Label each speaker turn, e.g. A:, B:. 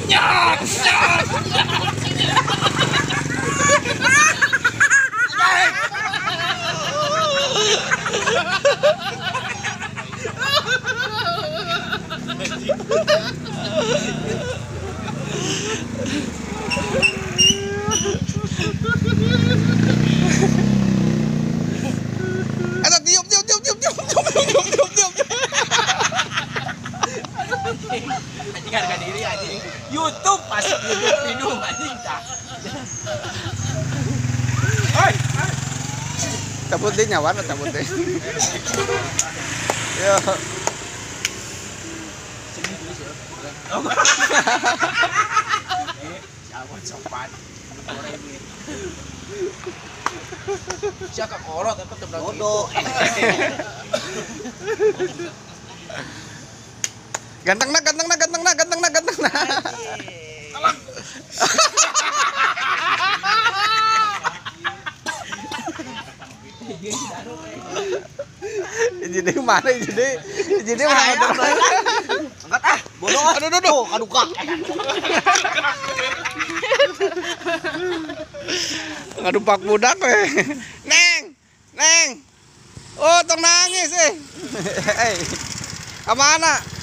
A: Anjing harga diri anjing. YouTube masuk YouTube minum anjing tah. Hei.
B: Cabut deh nyawan, cabut deh. Yo.
A: Siapa sopan. Siapa kolot apa tebak bodoh.
B: Ganteng nak. Jadi mana jadi mana?
A: Angkat ah, bodoh. Aduh, kaduka.
B: Ngadupak budak weh. Neng. Oh, tong nangis eh. Kemana?